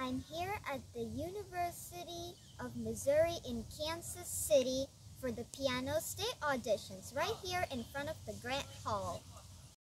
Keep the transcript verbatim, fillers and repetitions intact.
I'm here at the University of Missouri in Kansas City for the Piano State auditions, right here in front of the Grant Hall.